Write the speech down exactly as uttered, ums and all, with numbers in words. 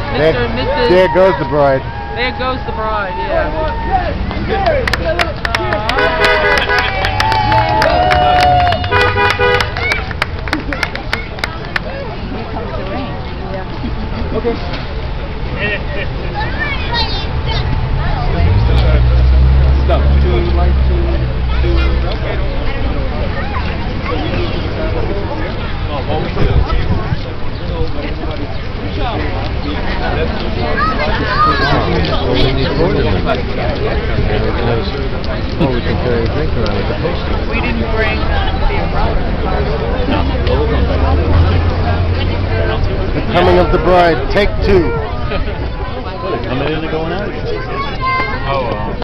There, Mister and Missus there goes the bride. There goes the bride, yeah. Okay. Stop. Would you like to do? Oh, what we do? Oh, we can carry a drink around with the post. We didn't bring uh, the umbrella. The coming of the bride, take two.